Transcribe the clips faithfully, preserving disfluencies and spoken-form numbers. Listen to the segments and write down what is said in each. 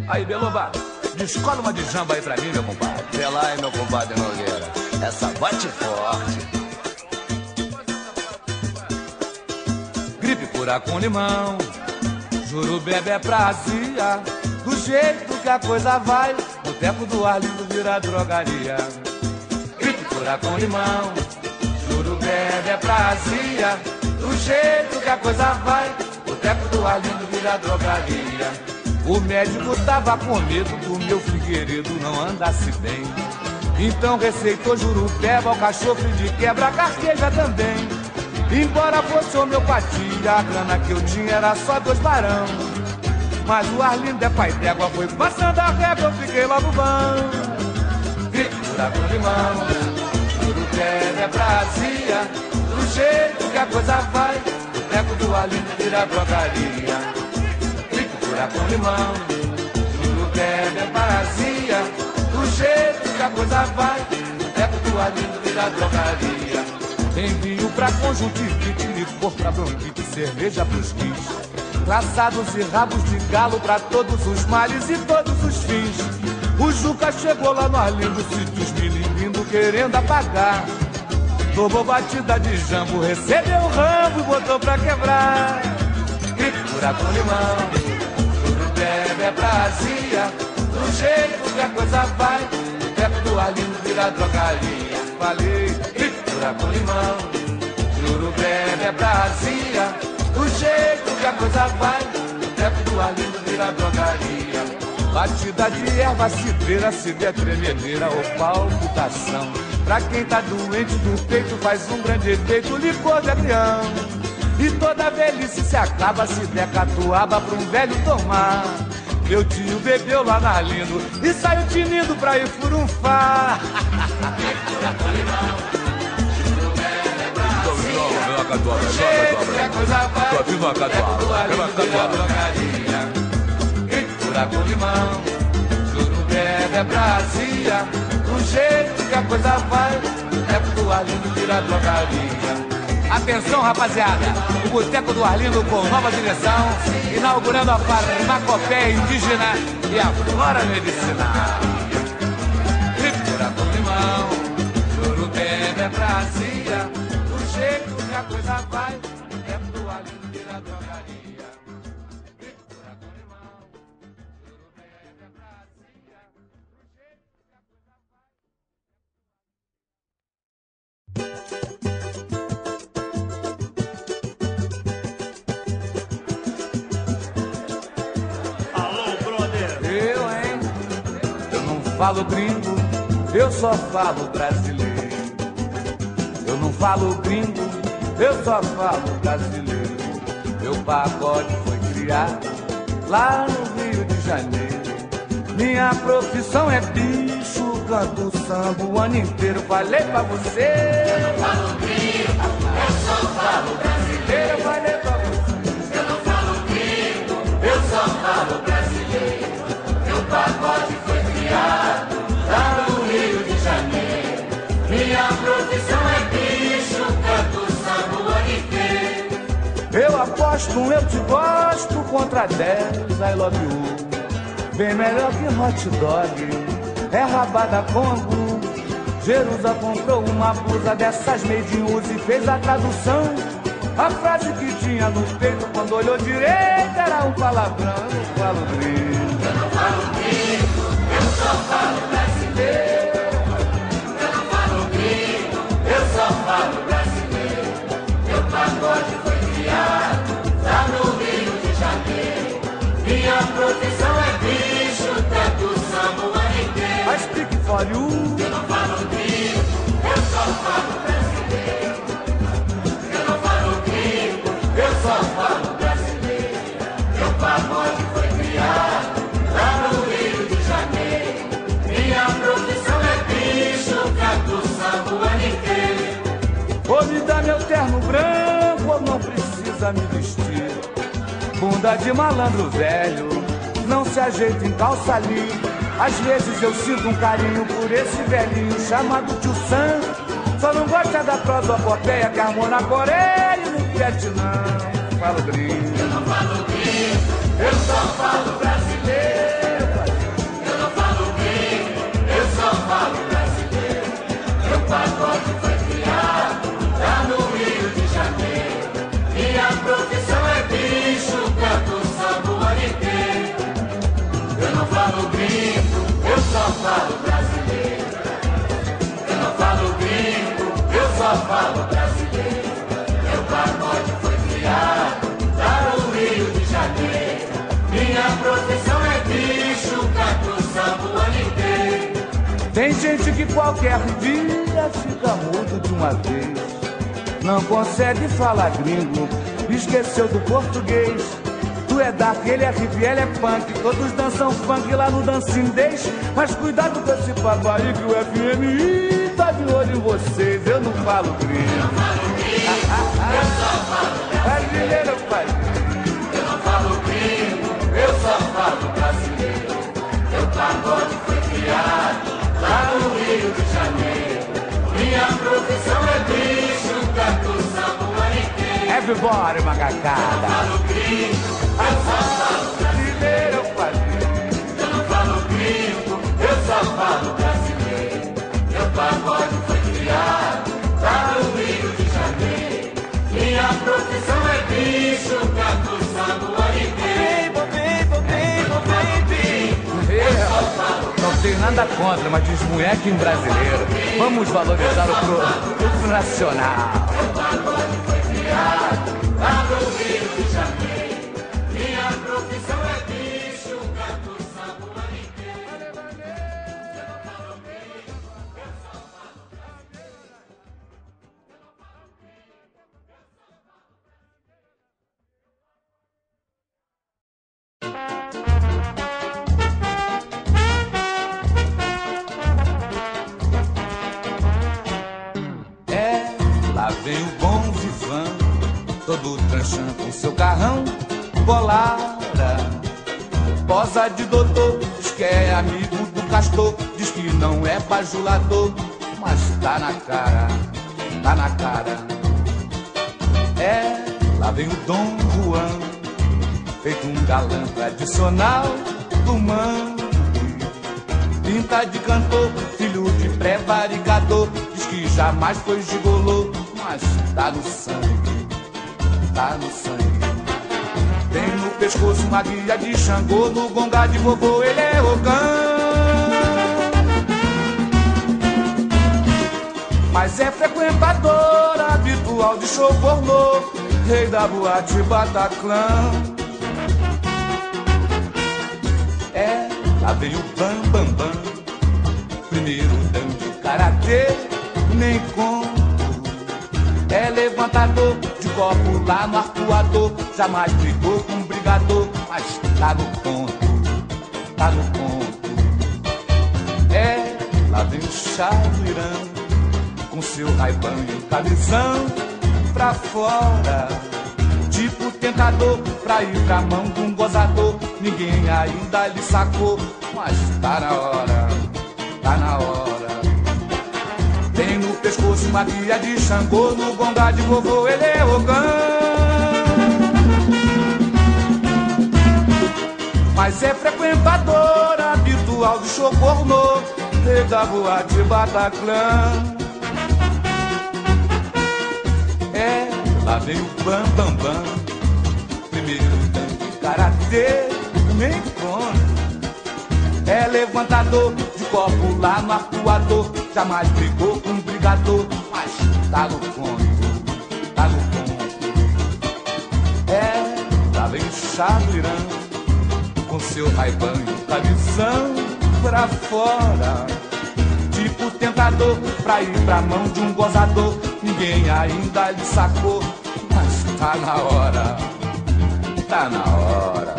Aí, Beloba, descola uma de jamba aí pra mim, meu compadre. Vê lá, hein, meu compadre Nogueira. Essa bate forte. Gripe cura com limão, Jurubeba é prazia. Do jeito que a coisa vai, o tempo do Arlindo vira drogaria. Gripe cura com limão, Jurubeba é prazia. Do jeito que a coisa vai, o tempo do Arlindo vira drogaria. O médico tava com medo do meu Figueiredo não andasse bem. Então receitou Jurubeba, o cachofre de quebra, carqueja também. Embora fosse homeopatia, a grana que eu tinha era só dois barão. Mas o Arlindo é pai d'égua, foi passando a régua, eu fiquei logo bom. Gripe cura com limão, Jurubeba é prazia. Do jeito que a coisa vai, o tempo do Arlindo vira drogaria. Gripe cura com limão, Jurubeba é prazia. Do jeito que a coisa vai, o tempo do Arlindo vira drogaria. Envio pra conjuntivite, licor pra bronquite, cerveja pros quis. Traçados e rabos de galo pra todos os males e todos os fins. O Juca chegou lá no Arlindo, sítios milimindo querendo apagar. Tomou batida de jambo, recebeu o rambo e botou pra quebrar. Gripe cura com limão, Jurubeba é prazia. Do jeito que a coisa vai, o tempo do Arlindo vira drogaria. Falei, gripe cura com limão, Jurubeba é prazia. Do jeito que a coisa vai, o tempo do Arlindo vira drogaria. Batida de erva cidreira, se der tremedeira ou palpitação. Pra quem tá doente do peito faz um grande efeito, licor de agrião. E toda velhice se acaba se der catuaba pra um velho tomar. Meu tio bebeu lá na Arlindo e saiu tinindo pra ir furunfar. Que a coisa vai, tô vindo uma catuaba, é uma catuaba. Gripe cura com limão, Jurubeba é prazia. Do jeito que a coisa vai, é do Arlindo vira drogaria. Atenção, rapaziada, o Boteco do Arlindo com nova direção, inaugurando a farmacopeia indígena e a flora medicinal. Gripe cura com limão, Jurubeba é prazia. Do jeito que a coisa vai, é do Arlindo vira drogaria. Gripe cura com limão, Jurubeba é prazia. Do jeito que a coisa vai. Alô, brother! Eu, hein? Eu não falo gringo, eu só falo brasileiro. Eu não falo gringo, eu só falo brasileiro. Meu pagode foi criado lá no Rio de Janeiro. Minha profissão é bicho, canto samba o ano inteiro. Falei pra você. Eu não falo gringo, eu só falo brasileiro. Eu falei pra você. Eu não falo gringo, eu só falo brasileiro. Meu pagode foi criado lá no Rio de Janeiro. Minha profissão é bicho, canto samba o ano inteiro. Eu aposto um eu te gosto contra dez I love you. Bem melhor que hot dog, é rabada com angu. Jerusa comprou uma blusa dessas made in use e fez a tradução. A frase que tinha no peito quando olhou direito era um palavrão. Eu falo gringo, Eu não falo gringo, eu só falo brasileiro. Eu não falo gringo, eu só falo brasileiro. Meu pagode foi criado lá no Rio de Janeiro. Minha profissão é bicho, tanto samba o ano inteiro. I speak for you. Eu não falo gringo, eu só falo brasileiro. Eu não falo gringo, eu só falo brasileiro. Meu pagode foi criado lá no Rio de Janeiro. Minha profissão é bicho, canto samba o ano inteiro. Ou me dá meu terno branco ou não precisa me vestir. Bunda de malandro velho, não se ajeita em calça ali. Às vezes eu sinto um carinho por esse velhinho chamado Tio Sam. Só não gosta da prosopopeia que armou na Coreia e no Vietnã. Falo gringo, Eu não falo gringo, eu só falo brasileiro. que qualquer dia fica mudo de uma vez. Não consegue falar gringo, esqueceu do português. Tu é dark, ele é hip, ele é punk, todos dançam funk lá no Dancing Days. Mas cuidado com esse papo aí que o F M I tá de olho em vocês. Eu não falo gringo. Eu não falo gringo, eu só falo brasileiro. Pai. Eu não falo gringo, eu só falo brasileiro. Meu pagode foi criado lá no Rio de Janeiro. Minha profissão é bicho, canto samba o ano inteiro. Everybody, macacada. Eu não falo gringo, eu só falo brasileiro. Eu não falo gringo, eu só falo brasileiro. Meu pagode foi criado lá no Rio de Janeiro. Minha profissão é bicho, canto samba o ano inteiro. Baby, baby, baby, baby. Não tenho nada contra, mas diz moleque em brasileiro. Vamos valorizar o produto nacional. Meu pagode foi criado lá no Rio de Janeiro. Minha profissão é bicho, canto samba o ano inteiro. Eu não falo gringo, eu só falo brasileiro. Eu não falo gringo, eu só falo É, lá vem o bom vivan, todo tranchando com seu carrão, bolada. Posa de doutor, diz que é amigo do castor, diz que não é bajulador, mas tá na cara, tá na cara. É, lá vem o Dom Juan, feito um galã tradicional do mangue. Pinta de cantor, filho de pré-varicador, diz que jamais foi gigolô, mas tá no sangue, tá no sangue. Tem no pescoço uma guia de Xangô, no gonga de vovô ele é ogã. Mas é frequentador habitual de show pornô, rei da boate Bataclan. É, lá vem o Bam Bam Bam, primeiro dan de karatê, nem conto. É levantador de copo lá no arcoador, jamais brigou com um brigador, mas tá no ponto, tá no ponto. É, lá vem o chá do Irã, com seu raibão e o camisão pra fora, tipo tentador pra ir pra mão de um gozador. Ninguém ainda lhe sacou, mas tá na hora, tá na hora. Tem no pescoço uma guia de Xangô, no gonga de vovô ele é ogã. Mas é frequentador habitual do show pornô, rei da boate Bataclan. É, lá vem o Bam Bam Bam, primeiro dan de karatê, nem conta. É levantador de copo lá no arcoador, jamais brigou com um brigador, mas tá no ponto, tá no ponto. É, lá vem o chá do Irã, com seu raibão e o camisão pra fora, tipo tentador pra ir pra mão de um gozador. Ninguém ainda lhe sacou, mas tá na hora, tá na hora.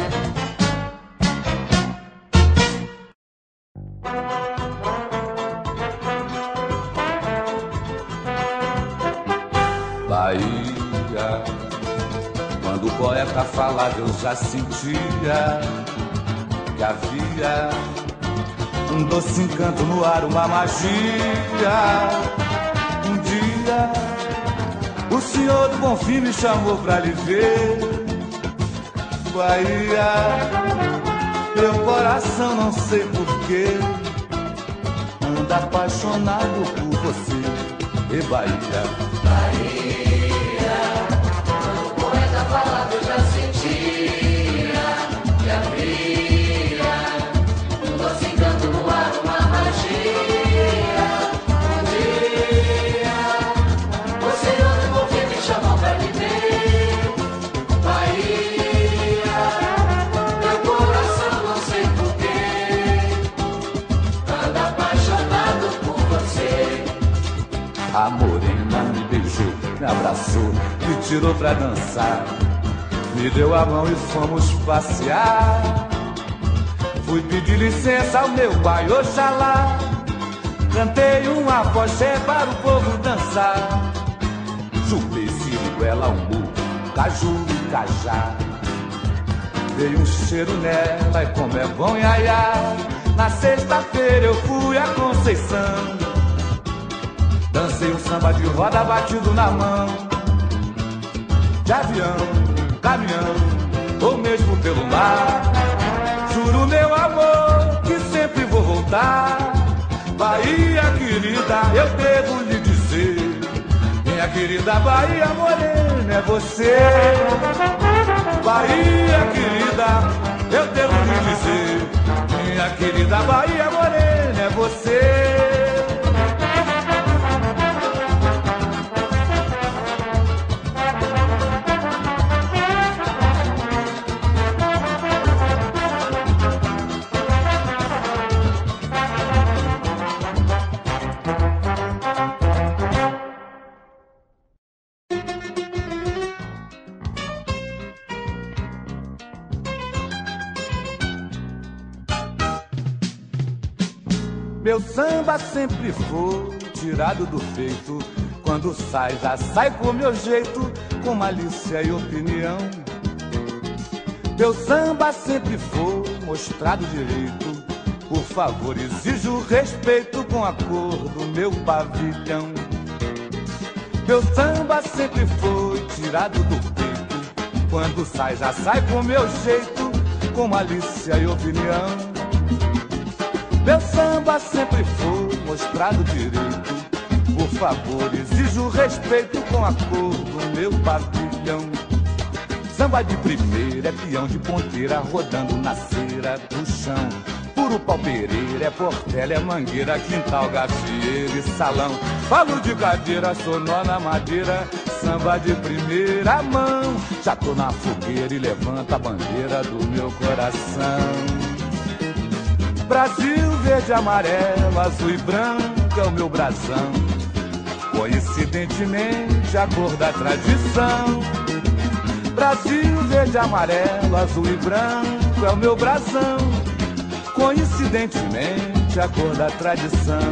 Bahia, quando o poeta falava eu já sentia que havia um doce encanto no ar, uma magia. Um dia o senhor do Bonfim me chamou pra lhe ver. Bahia, meu coração não sei porquê anda apaixonado por você. E Bahia, Bahia, quando o poeta falava eu já sentia que havia um doce encanto no ar, uma magia. Um dia o senhor do Bonfim me chamou pra lhe ver. Bahia, meu coração não sei porquê anda apaixonado por você. me abraçou, me tirou pra dançar, me deu a mão e fomos passear. Fui pedir licença ao meu pai, Oxalá, cantei um afoxé para o povo dançar. Chupei siriguela, umbu, caju e cajá. Veio um cheiro nela e como é bom iaiá. Na sexta-feira eu fui a Conceição, dancei um samba de roda batido na mão. De avião, caminhão ou mesmo pelo mar, juro meu amor que sempre vou voltar. Bahia querida, eu devo lhe dizer, minha querida Bahia morena é você. Bahia querida, eu devo lhe dizer, minha querida Bahia morena é você. Meu samba sempre foi tirado do peito, quando sai, já sai com meu jeito, com malícia e opinião. Meu samba sempre foi mostrado direito, por favor exijo respeito com a cor do meu pavilhão. Meu samba sempre foi tirado do peito, quando sai, já sai com meu jeito, com malícia e opinião. Meu samba sempre foi mostrado direito, por favor exijo respeito com a cor do meu pavilhão. Samba de primeira é peão de ponteira rodando na cera do chão. Puro pau pereira, é portela, é mangueira, quintal, gafieira e salão. Falo de cadeira, sou nó na madeira, samba de primeira mão. Já tô na fogueira e levanta a bandeira do meu coração. Brasil, verde, amarelo, azul e branco é o meu brasão, coincidentemente a cor da tradição. Brasil, verde, amarelo, azul e branco é o meu brasão, coincidentemente a cor da tradição.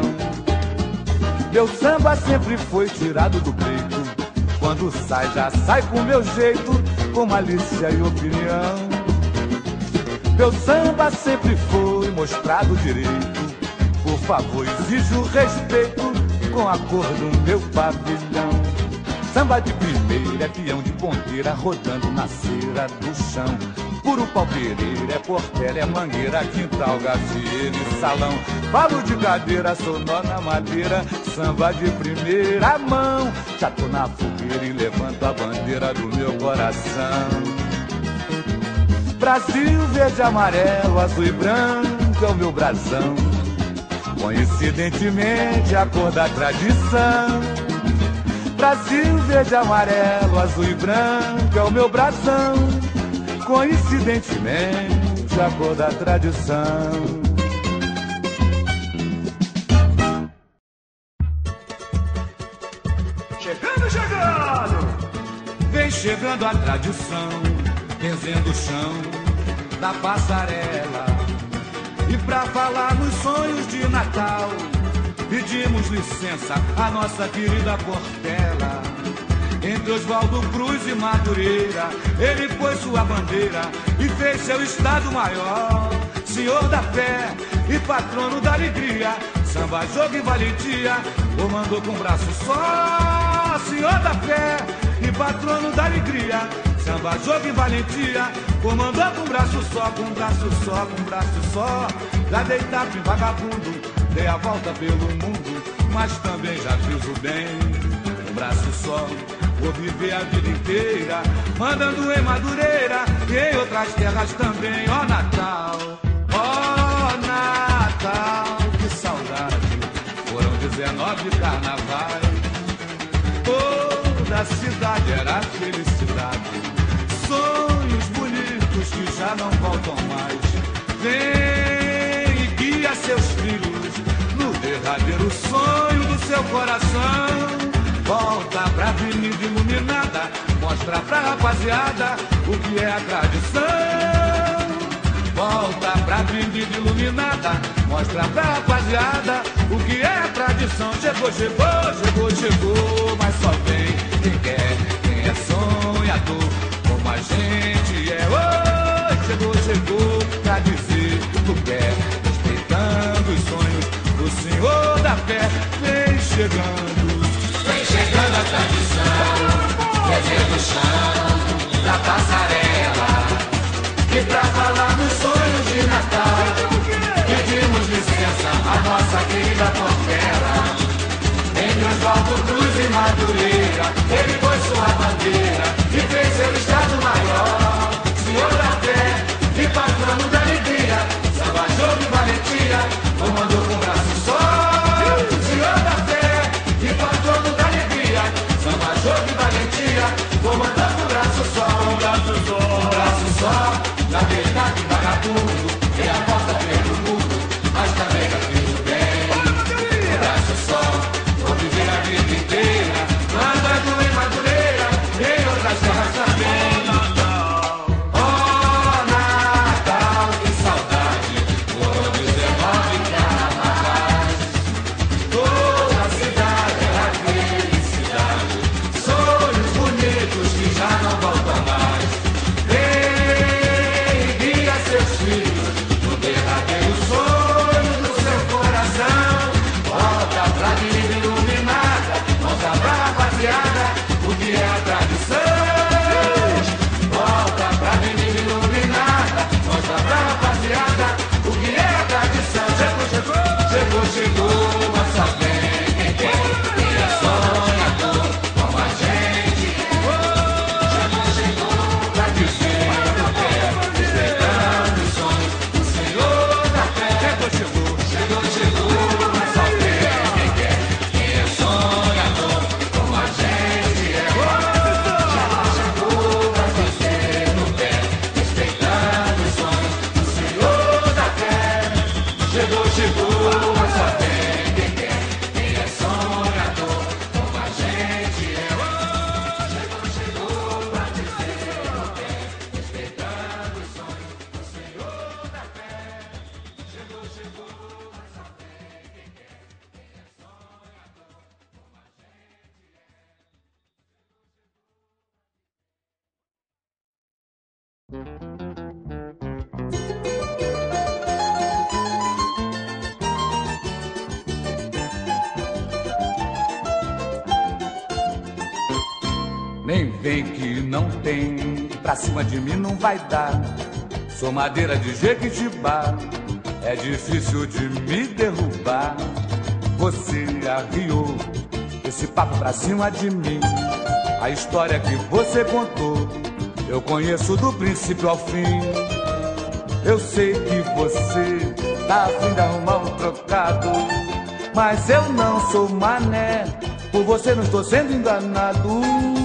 Meu samba sempre foi tirado do peito, quando sai já sai com meu jeito, com malícia e opinião. Meu samba sempre foi mostrado direito, por favor exijo respeito com a cor do meu pavilhão. Samba de primeira é peão de ponteira rodando na cera do chão. Puro pau pereira, é portela, é mangueira, quintal, gafieira e salão. Falo de cadeira, sou nó na madeira, samba de primeira mão. Já tô na fogueira e levanto a bandeira do meu coração. Brasil, verde, amarelo, azul e branco é o meu brasão, coincidentemente a cor da tradição. Brasil, verde, amarelo, azul e branco é o meu brasão, coincidentemente a cor da tradição. Chegando, chegando! Vem chegando a tradição, benzendo o chão da passarela. E pra falar nos sonhos de Natal, pedimos licença à nossa querida Portela. Entre Oswaldo Cruz e Madureira, ele pôs sua bandeira e fez seu estado maior. Senhor da fé e patrono da alegria, samba, jogo e valentia, comandou com braço só. Senhor da fé e patrono da alegria, samba, jogo e valentia, comandou com braço só, com braço só, com braço só. Já dei tapa em vagabundo, dei a volta pelo mundo, mas também já fiz o bem. Com braço só, vou viver a vida inteira, mandando em Madureira e em outras terras também. Ó Natal, ó Natal, que saudade, foram dezenove carnavais. Toda a cidade era felicidade, sonhos bonitos que já não voltam mais. Vem e guia seus filhos no derradeiro sonho do seu coração. Volta pra avenida iluminada, mostra pra rapaziada o que é a tradição. Volta pra avenida iluminada, mostra pra rapaziada o que é a tradição. Chegou, chegou, chegou, chegou, mas só vem quem quer, quem é sonhador, como a gente é. Oi, chegou, chegou, pra dizer o que é, respeitando os sonhos do Senhor da fé. Vem chegando, vem chegando a tradição, fazendo o chão da passarela. E pra falar dos sonhos de Natal, pedimos licença à nossa querida Portela. Entre Oswaldo Cruz e Madureira, ele pôs sua bandeira e fez seu estado maior. Senhor da fé e patrono da alegria, samba, jogo e valentia, comandou com o braço só. Senhor da fé e patrono da alegria, samba, jogo e valentia, comandando com o braço só. Um braço só, um braço só. Na verdade, vagabundo, é a porta pelo mundo, mas também já fez o bem. Um braço só, vou viver a vida inteira, andando em Madureira, em outras terras também. Oh, Natal, que saudade, o ano dezenove carnavais. Toda a cidade era felicidade, sonhos bonitos que já não voltam mais. Seus filhos, no derradeiro sonho do seu coração. Volta pra vida iluminada, mostra pra rapaziada o que é a tradição. Volta pra vida iluminada, mostra pra rapaziada o que é a tradição. Chegou, chegou, chegou, chegou, mas só vem quem quer, quem é sonhador, como a gente. Chegou, chegou, pra dizer o que é. Chegou, chegou, chegou, mas só vem quem quer, quem é sonhador, como a gente é. Chegou, chegou, pra você no pé, respeitando os sonhos do Senhor da fé. Chegou, chegou, mas só vem quem quer, quem é sonhador, como a gente é. Chegou, chegou, pra dizer no pé, respeitando os sonhos do Senhor da fé. Chegou, chegou, mas só vem quem quer, quem é sonhador, como a gente é. Nem vem que não tem, pra cima de mim não vai dar. Sou madeira de Jequitibá, é difícil de me derrubar. Você arriou esse papo pra cima de mim. A história que você contou, eu conheço do princípio ao fim. Eu sei que você tá a fim de arrumar um trocado, mas eu não sou mané, por você não estou sendo enganado.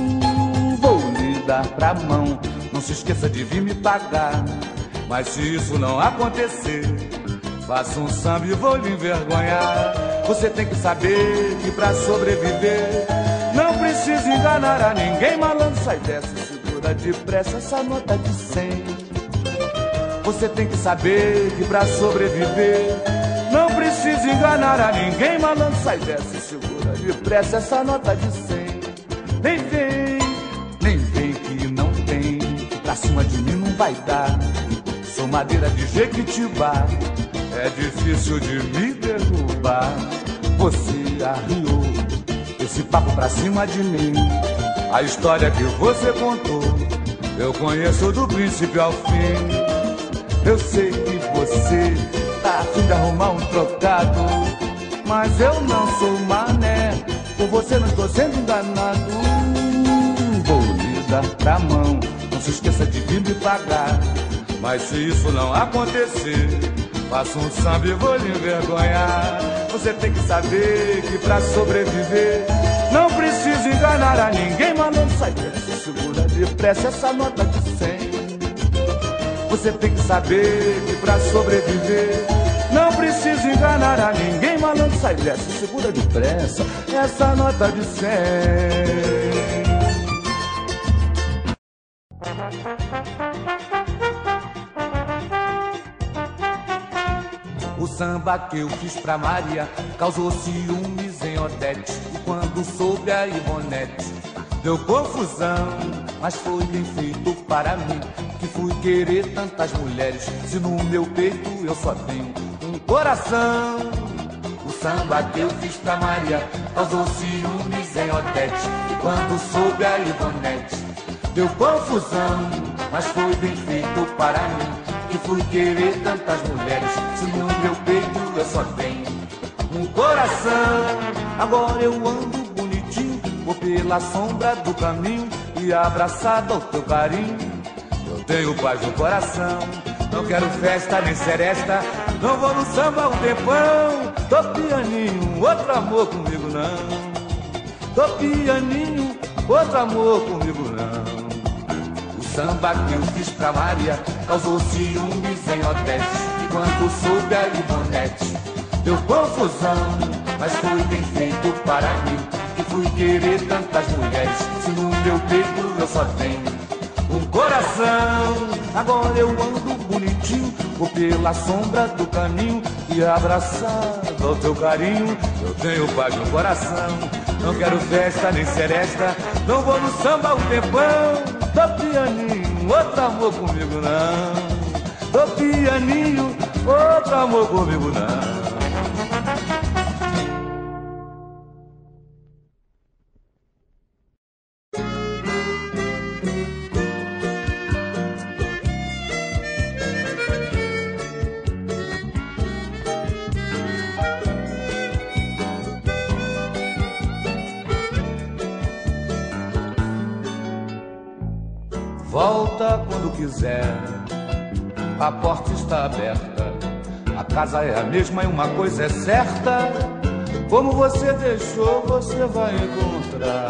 Vou lhe dar pra mão, não se esqueça de vir me pagar. Mas se isso não acontecer, faço um samba e vou lhe envergonhar. Você tem que saber que pra sobreviver não precisa enganar a ninguém. Malandro, sai dessa, segura depressa essa nota de cem. Você tem que saber que pra sobreviver não precisa enganar a ninguém. Malandro, sai dessa e segura depressa essa nota de cem. Nem vem, nem vem que não tem, que pra cima de mim não vai dar. Sou madeira de Jequitibá, é difícil de me derrubar. Você arriou esse papo pra cima de mim. A história que você contou, eu conheço do princípio ao fim. Eu sei que você tá a fim de arrumar um trocado, mas eu não sou mané, por você não estou sendo enganado. Vou lhe dar pra mão, não se esqueça de vir me pagar. Mas se isso não acontecer, faço um samba e vou lhe envergonhar. Você tem que saber que pra sobreviver não precisa enganar a ninguém. Malandro, sai dessa, segura depressa essa nota de cem. Você tem que saber que pra sobreviver não precisa enganar a ninguém. Malandro, sai dessa, segura depressa essa nota de cem. O samba que eu fiz pra Maria causou ciúmes em Odete, e quando soube a Ivonete deu confusão. Mas foi bem feito para mim, que fui querer tantas mulheres, se no meu peito eu só tenho um coração. O samba que eu fiz pra Maria causou ciúmes em Odete, e quando soube a Ivonete deu confusão. Mas foi bem feito para mim, que fui querer tantas mulheres, se no meu peito eu só tenho um coração. Agora eu ando bonitinho, vou pela sombra do caminho e abraçado ao teu carinho. Eu tenho paz no coração, não quero festa nem seresta, não vou no samba um tempão. Tô pianinho, outro amor comigo não. Tô pianinho, outro amor comigo não. O samba que eu fiz pra Maria causou ciúmes em Odete, e quando soube a Ivonete deu confusão. Mas foi bem feito para mim, que fui querer tantas mulheres, se no meu peito eu só tenho um coração. Agora eu ando bonitinho, vou pela sombra do caminho e abraçado ao teu carinho. Eu tenho paz no coração, não quero festa nem seresta, não vou no samba um tempão. Tô pianinho, outro amor comigo não. Tô pianinho, outro amor comigo não. Volta quando quiser, a porta está aberta, a casa é a mesma e uma coisa é certa: como você deixou, você vai encontrar.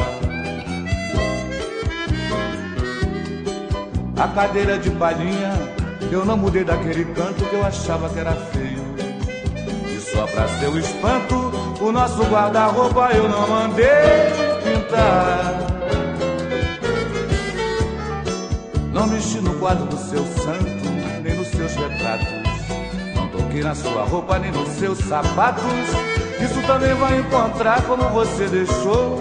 A cadeira de palhinha, eu não mudei daquele canto que eu achava que era feio, e só pra seu espanto, o nosso guarda-roupa eu não mandei pintar. Não mexi no quadro do seu santo, nem nos seus retratos, não toquei na sua roupa, nem nos seus sapatos. Isso também vai encontrar como você deixou.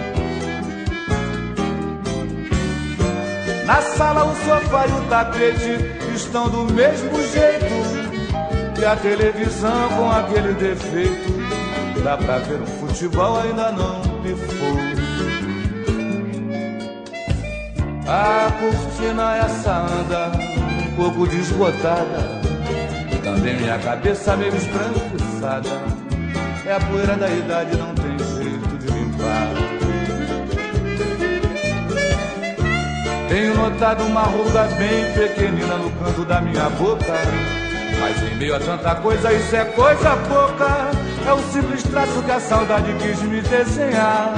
Na sala o sofá e o tapete estão do mesmo jeito, e a televisão com aquele defeito, dá pra ver um futebol, ainda não pifou. A cortina essa anda um pouco desbotada, e também minha cabeça meio esbranquiçada. É a poeira da idade, não tem jeito de limpar. Tenho notado uma ruga bem pequenina no canto da minha boca, mas em meio a tanta coisa isso é coisa pouca. É um simples traço que a saudade quis me desenhar.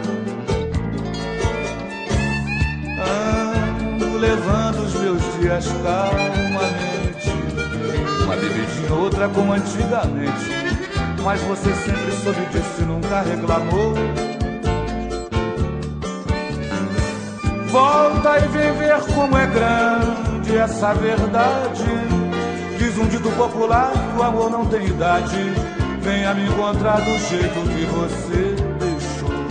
Levando os meus dias calmamente, uma bebidinha, outra como antigamente, mas você sempre soube disso e nunca reclamou. Volta e vem ver como é grande essa verdade. Diz um dito popular que o amor não tem idade. Venha me encontrar do jeito que você deixou.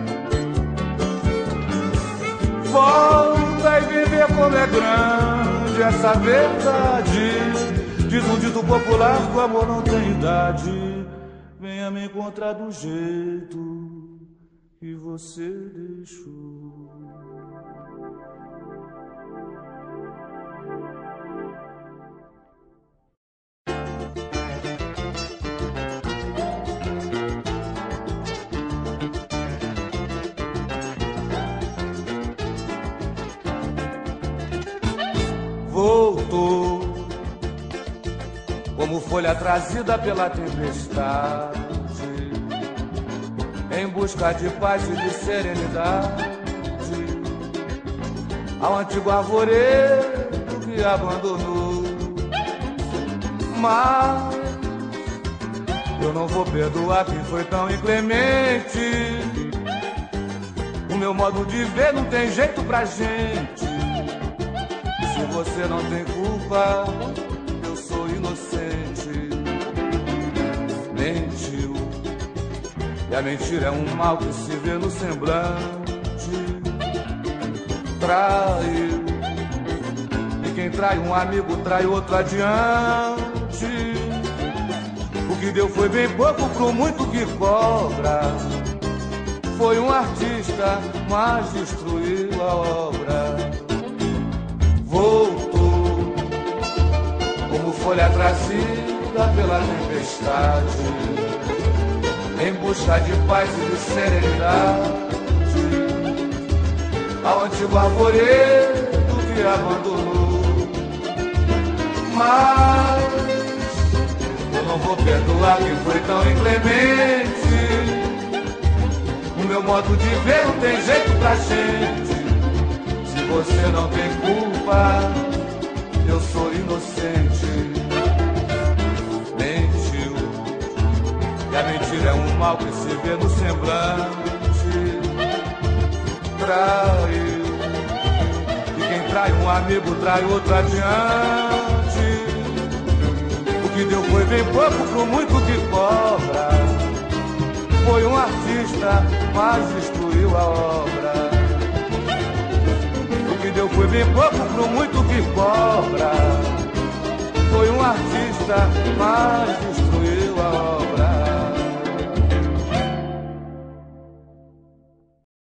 Volta e vem ver como é grande essa verdade. Diz um dito popular que o amor não tem idade. Venha me encontrar do jeito que você deixou. Voltou como folha trazida pela tempestade, em busca de paz e de serenidade, ao antigo arvoredo que abandonou. Mas Eu não vou perdoar quem foi tão inclemente. O meu modo de ver não tem jeito pra gente. Se você não tem culpa, eu sou inocente. Mentiu, e a mentira é um mal que se vê no semblante. Traiu, e quem trai um amigo trai outro adiante. O que deu foi bem pouco pro muito que cobra. Foi um artista, mas destruiu a obra. Voltou como folha trazida pela tempestade, em busca de paz e de serenidade, ao antigo arvoredo que abandonou. Mas eu não vou perdoar quem foi tão inclemente. O meu modo de ver não tem jeito pra gente. Se você não tem culpa, eu sou inocente. Mentiu, e a mentira é um mal que se vê no semblante. Traiu, e quem trai um amigo trai outro adiante. O que deu foi bem pouco pro muito que cobra. Foi um artista, mas destruiu a obra. O que deu foi bem pouco pro muito que cobra. Foi um artista, mas destruiu